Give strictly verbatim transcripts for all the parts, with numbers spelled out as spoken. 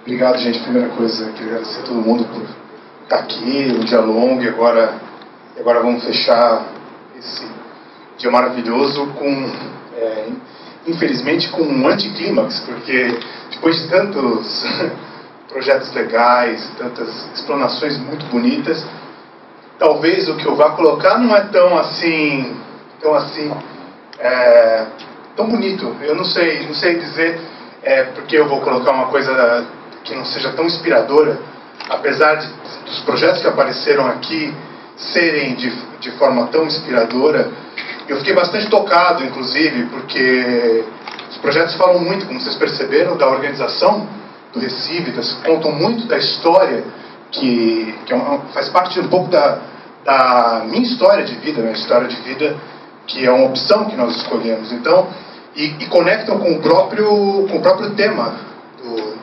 Obrigado, gente. Primeira coisa, queria agradecer a todo mundo por estar aqui, um dia longo, e agora, agora vamos fechar esse dia maravilhoso com, é, infelizmente, com um anticlímax, porque depois de tantos projetos legais, tantas explanações muito bonitas, talvez o que eu vá colocar não é tão assim, tão assim, é, tão bonito. Eu não sei, não sei dizer, é, porque eu vou colocar uma coisa que não seja tão inspiradora, apesar de, dos projetos que apareceram aqui serem de, de forma tão inspiradora. Eu fiquei bastante tocado, inclusive, porque os projetos falam muito, como vocês perceberam, da organização do Recife, das, contam muito da história, que, que é uma, faz parte um pouco da, da minha história de vida, minha história de vida, que é uma opção que nós escolhemos. Então, e, e conectam com o próprio, com o próprio tema do,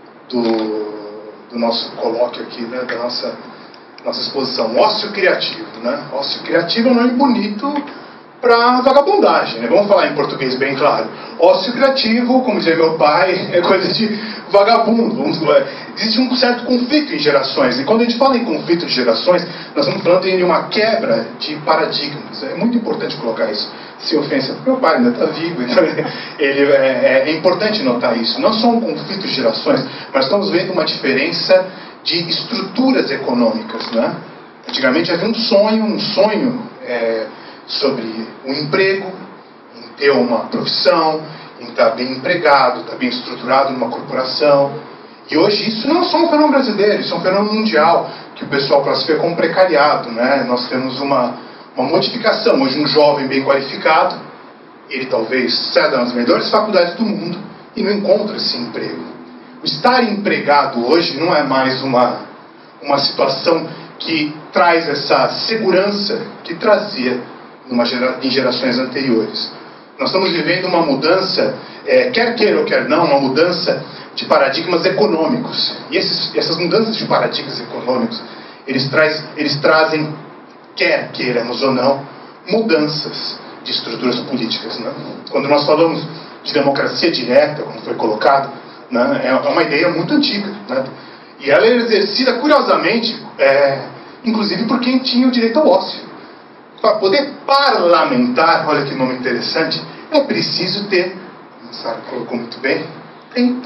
do, do nosso colóquio aqui, né, da nossa, nossa exposição. Ócio criativo, né? Ócio criativo é um nome bonito para vagabundagem, né? Vamos falar em português bem claro. Ócio criativo, como dizia meu pai, é coisa de vagabundo. Vamos, existe um certo conflito em gerações, e quando a gente fala em conflito de gerações, nós estamos falando de uma quebra de paradigmas. É muito importante colocar isso. Se ofensa, meu pai ainda está vivo, então ele, é, é importante notar isso. Não só um conflito de gerações, mas estamos vendo uma diferença de estruturas econômicas, né? Antigamente havia um sonho, um sonho é, sobre o emprego, em ter uma profissão, em estar bem empregado, estar bem estruturado numa corporação. E hoje isso não é só um fenômeno brasileiro, isso é um fenômeno mundial, que o pessoal classifica como precariado, né? Nós temos uma, uma modificação. Hoje um jovem bem qualificado, ele talvez saia das melhores faculdades do mundo e não encontra esse emprego. O estar empregado hoje não é mais uma, uma situação que traz essa segurança que trazia numa gera, em gerações anteriores. Nós estamos vivendo uma mudança, é, quer queira ou quer não, uma mudança de paradigmas econômicos. E esses, essas mudanças de paradigmas econômicos, eles, traz, eles trazem, quer queiramos ou não, mudanças de estruturas políticas, né? Quando nós falamos de democracia direta, como foi colocado, né, é uma ideia muito antiga, né? E ela é exercida, curiosamente, é, inclusive por quem tinha o direito ao ócio. Para poder parlamentar, olha que nome interessante, é preciso ter, o Sara colocou muito bem, tempo.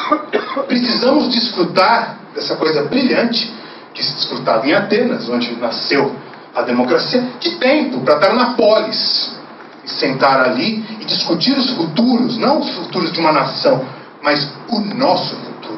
Precisamos desfrutar dessa coisa brilhante que se desfrutava em Atenas, onde nasceu a democracia, de tempo para estar na polis e sentar ali e discutir os futuros, não os futuros de uma nação, mas o nosso futuro.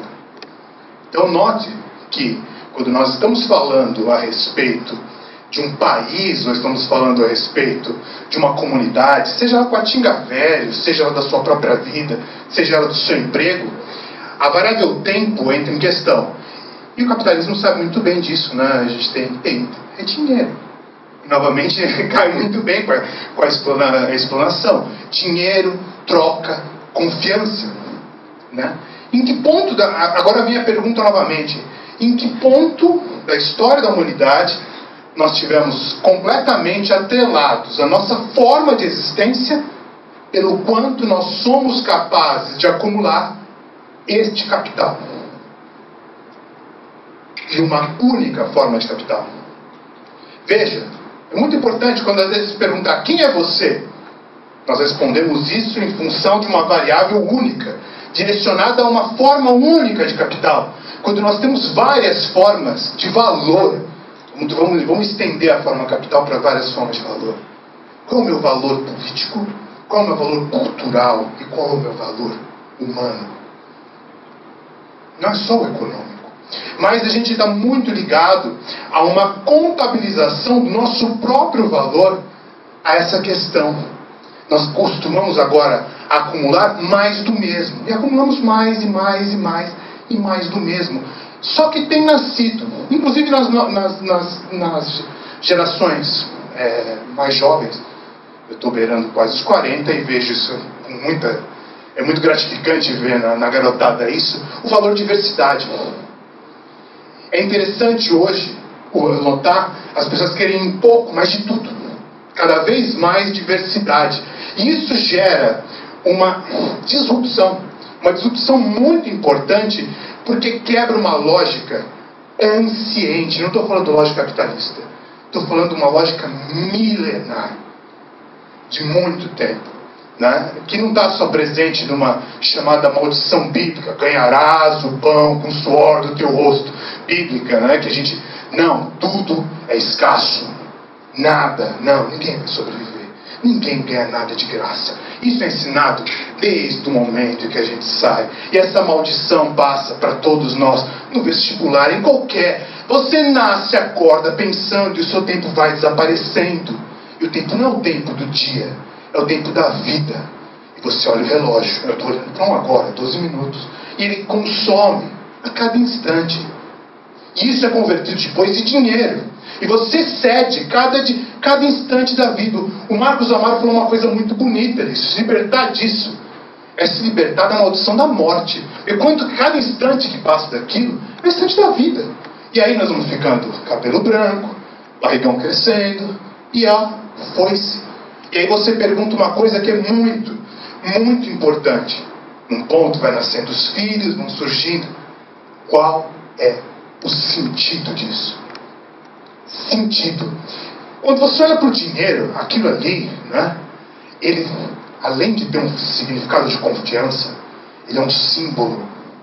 Então note que quando nós estamos falando a respeito de um país, ou estamos falando a respeito de uma comunidade, seja ela Coatinga Velho, seja ela da sua própria vida, seja ela do seu emprego, a variável tempo entra em questão. E o capitalismo sabe muito bem disso, né? A gente tem tempo, é dinheiro. E, novamente, cai muito bem com a, com a, explana, a explanação. Dinheiro, troca, confiança, né? Em que ponto, da, agora vem a pergunta novamente, em que ponto da história da humanidade nós tivemos completamente atrelados a nossa forma de existência pelo quanto nós somos capazes de acumular este capital de uma única forma de capital. Veja, é muito importante quando às vezes perguntar quem é você, nós respondemos isso em função de uma variável única, direcionada a uma forma única de capital. Quando nós temos várias formas de valor, vamos, vamos estender a forma capital para várias formas de valor. Qual é o meu valor político? Qual é o meu valor cultural? E qual é o meu valor humano? Não é só o econômico. Mas a gente está muito ligado a uma contabilização do nosso próprio valor a essa questão. Nós costumamos agora acumular mais do mesmo. E acumulamos mais e mais e mais e mais do mesmo. Só que tem nascido, inclusive nas, nas, nas, nas gerações é, mais jovens, eu estou beirando quase os quarenta e vejo isso com muita... É muito gratificante ver na, na garotada isso, o valor de diversidade. É interessante hoje notar as pessoas querem um pouco mais de tudo. Cada vez mais diversidade. E isso gera uma disrupção. Uma disrupção muito importante Porque quebra uma lógica anciente. Não estou falando lógica capitalista. Estou falando de uma lógica milenar. De muito tempo. Né? Que não está só presente numa chamada maldição bíblica. Ganharás o pão com o suor do teu rosto. Bíblica, né? Que a gente... Não, tudo é escasso. Nada. Não, ninguém vai sobreviver. Ninguém ganha nada de graça. Isso é ensinado desde o momento que a gente sai. E essa maldição passa para todos nós no vestibular, em qualquer. Você nasce, acorda pensando e o seu tempo vai desaparecendo. E o tempo não é o tempo do dia, é o tempo da vida. E você olha o relógio. Eu estou olhando para um agora, doze minutos. E ele consome a cada instante. E isso é convertido depois em dinheiro. E você cede cada, de, cada instante da vida. O Marcos Amaro falou uma coisa muito bonita. Ele se libertar disso é se libertar da maldição da morte. E quanto cada instante que passa daquilo é o instante da vida. E aí nós vamos ficando cabelo branco, barrigão crescendo, e ó, foi-se. E aí você pergunta uma coisa que é muito, muito importante. Um ponto vai nascendo os filhos, vão surgindo. Qual é o sentido disso? Sentido. Quando você olha para o dinheiro, aquilo ali, né, ele, além de ter um significado de confiança, ele é um símbolo.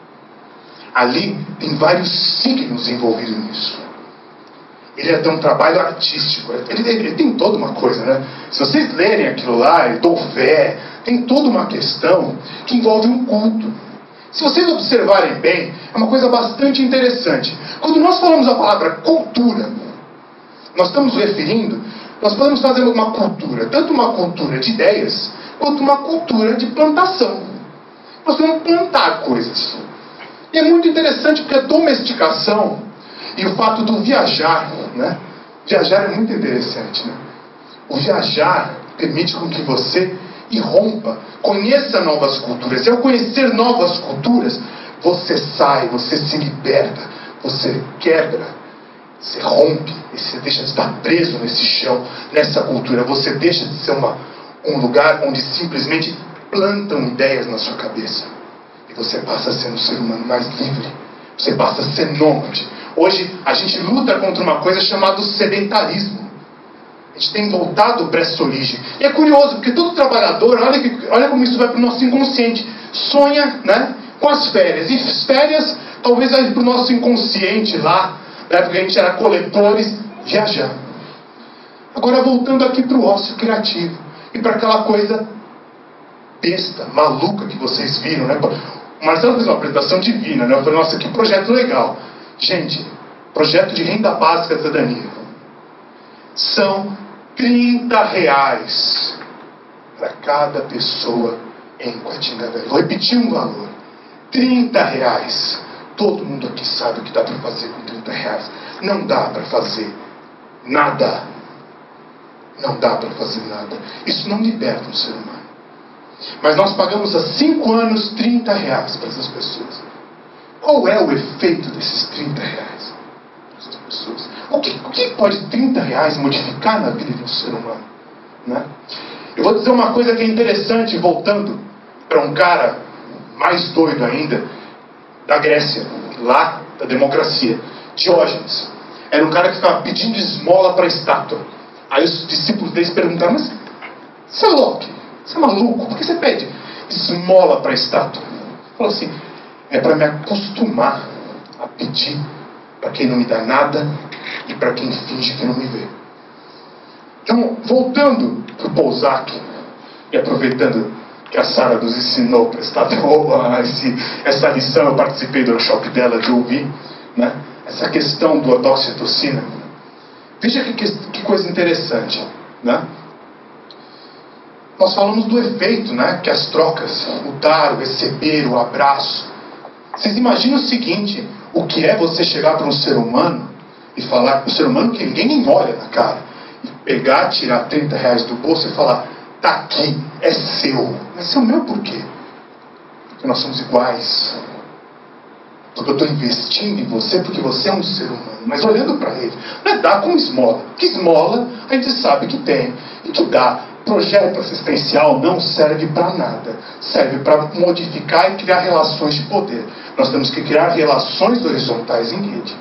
Ali tem vários signos envolvidos nisso. Ele é de um trabalho artístico. Ele, ele, ele tem toda uma coisa, né? Se vocês lerem aquilo lá, eu dou fé, tem toda uma questão que envolve um culto. Se vocês observarem bem, é uma coisa bastante interessante. Quando nós falamos a palavra cultura, nós estamos referindo, nós podemos fazer uma cultura, tanto uma cultura de ideias, quanto uma cultura de plantação. Nós vamos plantar coisas. E é muito interessante porque a domesticação e o fato do viajar, né? Viajar é muito interessante, né? O viajar permite com que você irrompa, conheça novas culturas. E ao conhecer novas culturas, você sai, você se liberta, você quebra. Você rompe, você deixa de estar preso nesse chão, nessa cultura. Você deixa de ser uma, um lugar onde simplesmente plantam ideias na sua cabeça. E você passa a ser um ser humano mais livre. Você passa a ser nômade. Hoje a gente luta contra uma coisa chamada sedentarismo. A gente tem voltado para essa origem. E é curioso, porque todo trabalhador, olha, que, olha como isso vai para o nosso inconsciente. Sonha, né, com as férias. E as férias talvez vai para o nosso inconsciente lá, na época a gente era coletores, viajar. Agora voltando aqui para o ócio criativo. E para aquela coisa besta, maluca que vocês viram, né? O Marcelo fez uma apresentação divina, né? Eu falei, nossa, que projeto legal. Gente, projeto de renda básica da cidadania. São trinta reais para cada pessoa em Quatinga Velho. Vou repetir um valor. trinta reais. Todo mundo aqui sabe o que dá para fazer com trinta reais. Não dá para fazer nada. Não dá para fazer nada. Isso não liberta um ser humano. Mas nós pagamos há cinco anos trinta reais para essas pessoas. Qual é o efeito desses trinta reais para essas pessoas? O que, o que pode trinta reais modificar na vida de um ser humano? Né? Eu vou dizer uma coisa que é interessante, voltando para um cara mais doido ainda, da Grécia, lá da democracia, Diógenes. Era um cara que ficava pedindo esmola para a estátua. Aí os discípulos deles perguntaram, mas você é louco? Você é maluco? Por que você pede esmola para a estátua? Ele falou assim, é para me acostumar a pedir para quem não me dá nada e para quem finge que não me vê. Então, voltando para o Balzac, e aproveitando que a Sara nos ensinou, prestado esse, essa lição, eu participei do workshop dela, de ouvir, né? Essa questão do da oxitocina. Veja que, que coisa interessante, né? Nós falamos do efeito, né? Que as trocas, o dar, o receber, o abraço. Vocês imaginam o seguinte, o que é você chegar para um ser humano e falar para um ser humano que ninguém nem olha na cara, e pegar, tirar trinta reais do bolso e falar, tá aqui, é seu. Mas é o meu por quê? Porque nós somos iguais. Porque eu estou investindo em você porque você é um ser humano. Mas olhando para ele, não é dar com esmola. Que esmola a gente sabe que tem. E que dá projeto assistencial não serve para nada. Serve para modificar e criar relações de poder. Nós temos que criar relações horizontais em rede.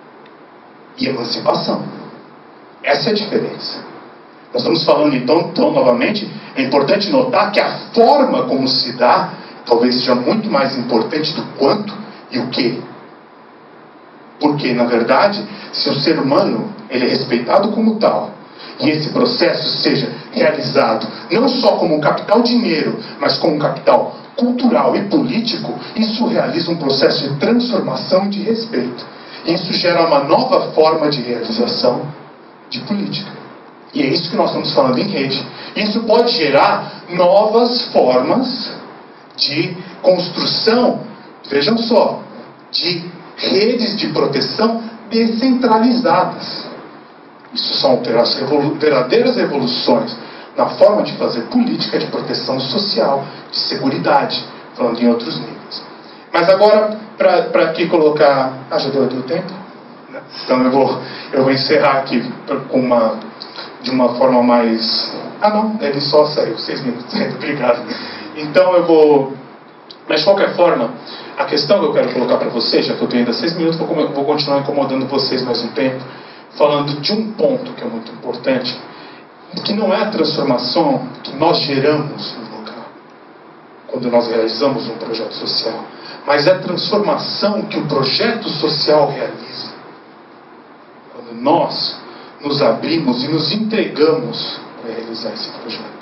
E emancipação. Essa é a diferença. Nós estamos falando então, então, novamente, é importante notar que a forma como se dá talvez seja muito mais importante do quanto e o que. Porque, na verdade, se o ser humano ele é respeitado como tal, e esse processo seja realizado não só como capital dinheiro, mas como capital cultural e político, isso realiza um processo de transformação e de respeito. Isso gera uma nova forma de realização de política. E é isso que nós estamos falando em rede. Isso pode gerar novas formas de construção, vejam só, de redes de proteção descentralizadas. Isso são verdadeiras revoluções na forma de fazer política de proteção social, de seguridade, falando em outros níveis. Mas agora, para aqui colocar... Ah, já deu, deu tempo? Então eu vou, eu vou encerrar aqui com uma, de uma forma mais... Ah não, ele só saiu, seis minutos, obrigado. Então eu vou... Mas de qualquer forma, a questão que eu quero colocar para vocês, já que eu tenho ainda seis minutos, vou, vou continuar incomodando vocês mais um tempo, falando de um ponto que é muito importante, que não é a transformação que nós geramos no local, quando nós realizamos um projeto social, mas é a transformação que o projeto social realiza, quando nós nos abrimos e nos entregamos para realizar esse projeto.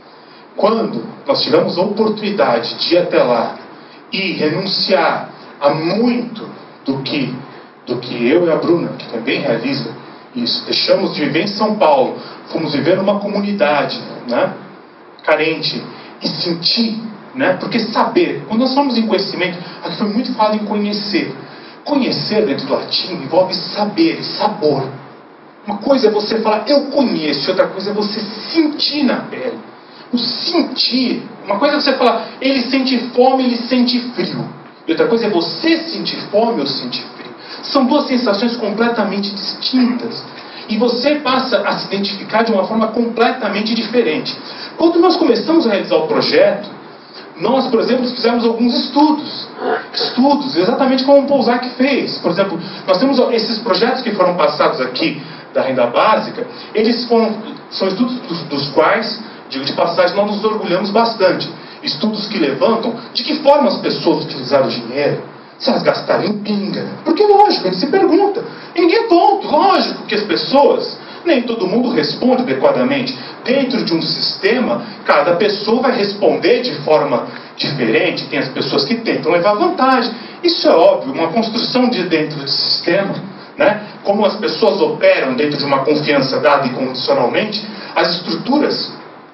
Quando nós tivemos a oportunidade de ir até lá e renunciar a muito do que, do que eu e a Bruna, que também realiza isso, deixamos de viver em São Paulo, fomos viver numa comunidade, né, carente, e sentir, né, porque saber, quando nós falamos em conhecimento, aqui foi muito falado em conhecer. Conhecer dentro do latim envolve saber e sabor. Uma coisa é você falar, eu conheço, outra coisa é você sentir na pele. O sentir, uma coisa é você falar, ele sente fome, ele sente frio. E outra coisa é você sentir fome ou sentir frio. São duas sensações completamente distintas. E você passa a se identificar de uma forma completamente diferente. Quando nós começamos a realizar o projeto, nós, por exemplo, fizemos alguns estudos. Estudos, exatamente como o Pousac fez. Por exemplo, nós temos esses projetos que foram passados aqui da renda básica, eles foram, são estudos dos, dos quais, digo de passagem, nós nos orgulhamos bastante. Estudos que levantam de que forma as pessoas utilizaram o dinheiro, se elas gastaram em pinga. Porque, lógico, a gente se pergunta. Ninguém é tonto, lógico que as pessoas, nem todo mundo responde adequadamente. Dentro de um sistema, cada pessoa vai responder de forma diferente. Tem as pessoas que tentam levar vantagem. Isso é óbvio, uma construção de dentro do sistema, né? Como as pessoas operam dentro de uma confiança dada incondicionalmente, as estruturas,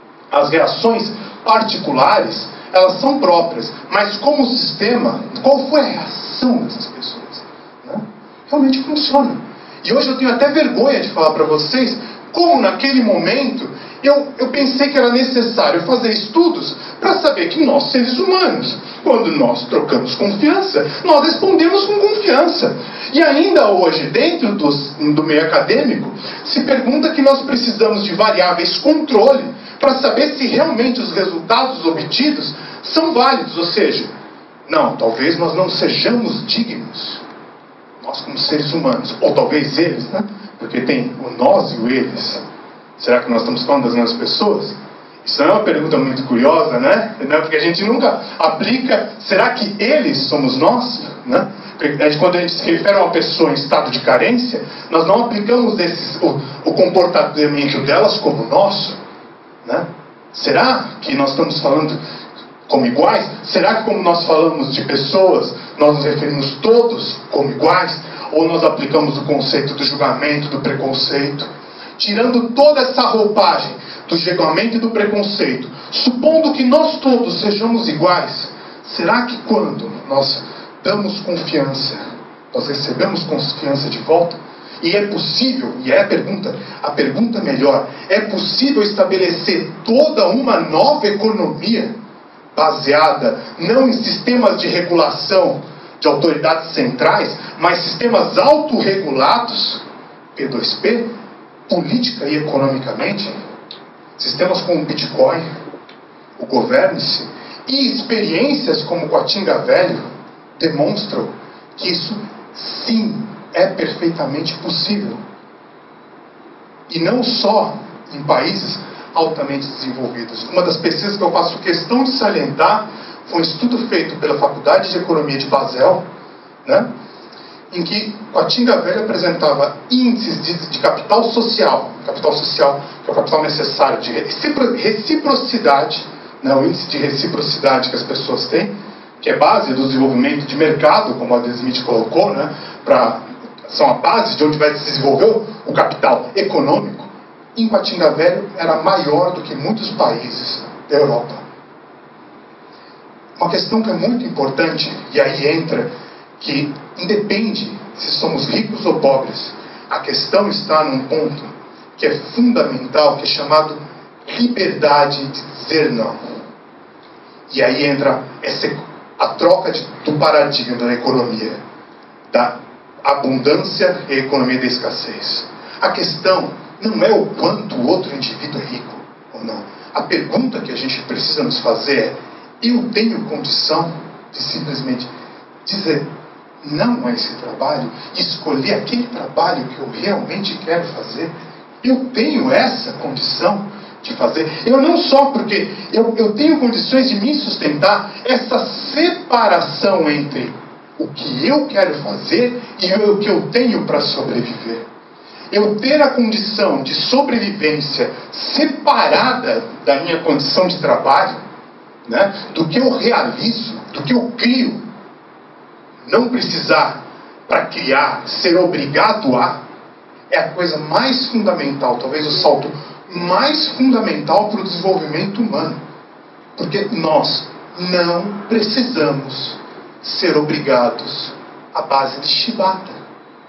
as reações particulares, elas são próprias, mas como sistema, qual foi a reação dessas pessoas? Né? Realmente funciona. E hoje eu tenho até vergonha de falar para vocês como naquele momento eu, eu pensei que era necessário fazer estudos para saber que nós, seres humanos, quando nós trocamos confiança, nós respondemos com confiança. E ainda hoje, dentro dos, do meio acadêmico, se pergunta que nós precisamos de variáveis controle para saber se realmente os resultados obtidos são válidos, ou seja, não, talvez nós não sejamos dignos, nós como seres humanos, ou talvez eles, né? Porque tem o nós e o eles. Será que nós estamos falando das mesmas pessoas? Isso é uma pergunta muito curiosa, né? Porque a gente nunca aplica, será que eles somos nós? Né? Quando a gente se refere a uma pessoa em estado de carência, nós não aplicamos esses, o, o comportamento delas como nosso. Né? Será que nós estamos falando como iguais? Será que como nós falamos de pessoas, nós nos referimos todos como iguais? Ou nós aplicamos o conceito do julgamento, do preconceito? Tirando toda essa roupagem do julgamento e do preconceito, supondo que nós todos sejamos iguais, será que quando nós damos confiança, nós recebemos confiança de volta? E é possível, e é a pergunta, a pergunta melhor, é possível estabelecer toda uma nova economia baseada não em sistemas de regulação de autoridades centrais, mas sistemas autorregulados, P dois P, política e economicamente? sistemas como o Bitcoin, o Governance e experiências como o Coatinga Velho demonstram que isso sim é perfeitamente possível. E não só em países altamente desenvolvidos. Uma das pesquisas que eu faço questão de salientar foi um estudo feito pela Faculdade de Economia de Basel, né, em que Coatinga Velho apresentava índices de, de capital social, capital social que é o capital necessário, de recipro, reciprocidade, né, o índice de reciprocidade que as pessoas têm, que é base do desenvolvimento de mercado, como a Adam Smith colocou, né, pra, são a base de onde vai se desenvolver o capital econômico. Em Coatinga Velho era maior do que muitos países da Europa. Uma questão que é muito importante, e aí entra que independe se somos ricos ou pobres, a questão está num ponto que é fundamental, que é chamado liberdade de dizer não. E aí entra essa, a troca de, do paradigma da economia, da abundância e a economia da escassez. A questão não é o quanto o outro indivíduo é rico ou não. A pergunta que a gente precisa nos fazer é: eu tenho condição de simplesmente dizer não a esse trabalho e escolher aquele trabalho que eu realmente quero fazer? Eu tenho essa condição de fazer? Eu não só porque eu, eu tenho condições de me sustentar, essa separação entre o que eu quero fazer e o que eu tenho para sobreviver. Eu ter a condição de sobrevivência separada da minha condição de trabalho, né, do que eu realizo, do que eu crio, não precisar para criar, ser obrigado a, é a coisa mais fundamental, talvez o salto mais fundamental para o desenvolvimento humano. Porque nós não precisamos ser obrigados à base de chibata.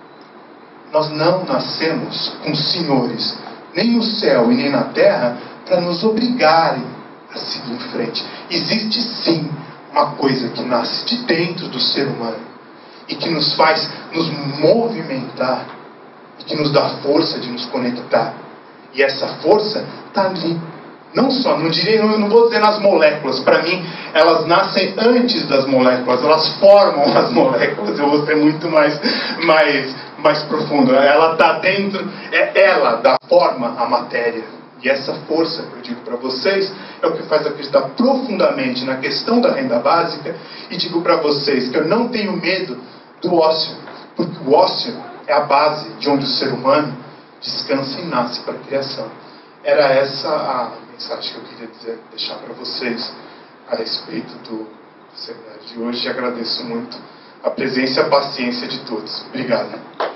Nós não nascemos com senhores, nem no céu e nem na terra, para nos obrigarem a seguir em frente. Existe sim uma coisa que nasce de dentro do ser humano e que nos faz nos movimentar e que nos dá força de nos conectar. E essa força está ali. Não só, não direi, não, não vou dizer nas moléculas. Para mim, elas nascem antes das moléculas. Elas formam as moléculas. Eu vou ser muito mais, mais, mais profundo. Ela está dentro, é ela dá forma à matéria. E essa força que eu digo para vocês é o que faz acreditar profundamente na questão da renda básica. E digo para vocês que eu não tenho medo do ócio. Porque o ócio é a base de onde o ser humano descansa e nasce para a criação. Era essa a mensagem que eu queria dizer, deixar para vocês a respeito do seminário de hoje. E agradeço muito a presença e a paciência de todos. Obrigado.